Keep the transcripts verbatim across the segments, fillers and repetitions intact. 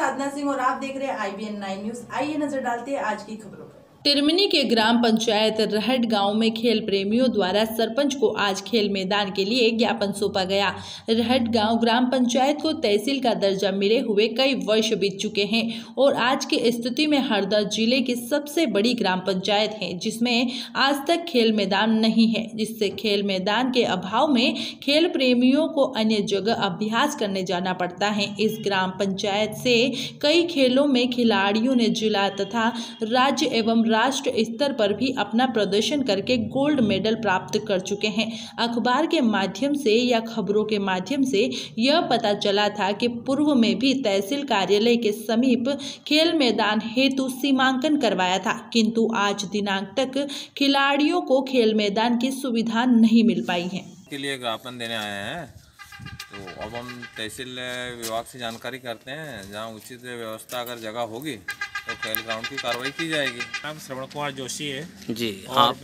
साधना सिंह और आप देख रहे हैं I B N nine news. आइए नजर डालते हैं आज की खबरों पर। तिरमिनी के ग्राम पंचायत रहट गांव में खेल प्रेमियों द्वारा सरपंच को आज खेल मैदान के लिए ज्ञापन सौंपा गया। रहट गांव ग्राम पंचायत को तहसील का दर्जा मिले हुए कई वर्ष बीत चुके हैं और आज की स्थिति में हरदा जिले की सबसे बड़ी ग्राम पंचायत है, जिसमें आज तक खेल मैदान नहीं है, जिससे खेल मैदान के अभाव में खेल प्रेमियों को अन्य जगह अभ्यास करने जाना पड़ता है। इस ग्राम पंचायत से कई खेलों में खिलाड़ियों ने जिला तथा राज्य एवं राष्ट्र स्तर पर भी अपना प्रदर्शन करके गोल्ड मेडल प्राप्त कर चुके हैं। अखबार के माध्यम से या खबरों के माध्यम से यह पता चला था कि पूर्व में भी तहसील कार्यालय के समीप खेल मैदान हेतु सीमांकन करवाया था, किंतु आज दिनांक तक खिलाड़ियों को खेल मैदान की सुविधा नहीं मिल पाई है। के लिए ज्ञापन देने आए हैं, तो अब हम तहसील विभाग से जानकारी करते हैं, जहां उचित व्यवस्था अगर जगह होगी तो खेल ग्राउंड की कार्रवाई की जाएगी। नाम श्रवण कुमार जोशी है जी, और आप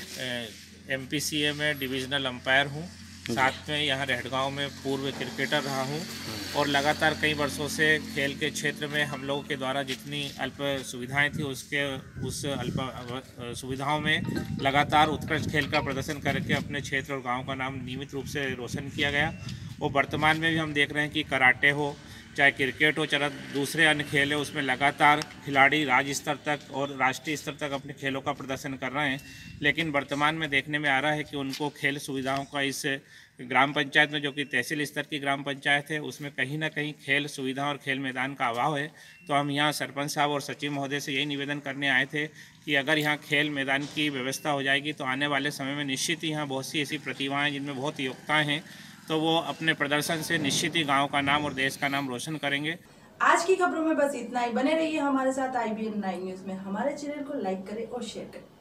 मैं एम पी सी ए में डिविजनल अंपायर हूँ। साथ में यहाँ रहटगांव में पूर्व क्रिकेटर रहा हूँ और लगातार कई वर्षों से खेल के क्षेत्र में हम लोगों के द्वारा जितनी अल्प सुविधाएं थी उसके उस अल्प सुविधाओं में लगातार उत्कृष्ट खेल का प्रदर्शन करके अपने क्षेत्र और गांव का नाम नियमित रूप से रोशन किया गया। और वर्तमान में भी हम देख रहे हैं कि कराटे हो, चाहे क्रिकेट हो, चाहे दूसरे अन्य खेल है, उसमें लगातार खिलाड़ी राज्य स्तर तक और राष्ट्रीय स्तर तक अपने खेलों का प्रदर्शन कर रहे हैं। लेकिन वर्तमान में देखने में आ रहा है कि उनको खेल सुविधाओं का इस ग्राम पंचायत में, जो कि तहसील स्तर की ग्राम पंचायत है, उसमें कहीं ना कहीं खेल सुविधा और खेल मैदान का अभाव है। तो हम यहाँ सरपंच साहब और सचिव महोदय से यही निवेदन करने आए थे कि अगर यहाँ खेल मैदान की व्यवस्था हो जाएगी तो आने वाले समय में निश्चित ही यहाँ बहुत सी ऐसी प्रतिभाएँ जिनमें बहुत योग्यताएँ हैं, तो वो अपने प्रदर्शन से निश्चित ही गांव का नाम और देश का नाम रोशन करेंगे। आज की खबरों में बस इतना ही। बने रहिए हमारे साथ I B N nine news में। हमारे चैनल को लाइक करें और शेयर करें।